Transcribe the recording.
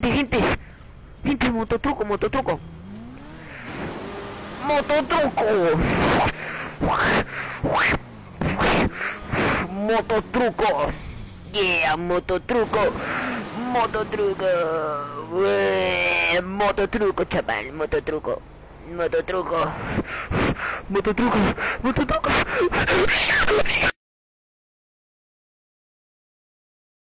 gente. Gente, mototruco, mototruco. Mototruco. Mototruco. Yeah, mototruco. Mototruco. Mototruco, chaval, mototruco. Mototruco. Mototruco. Mototruco.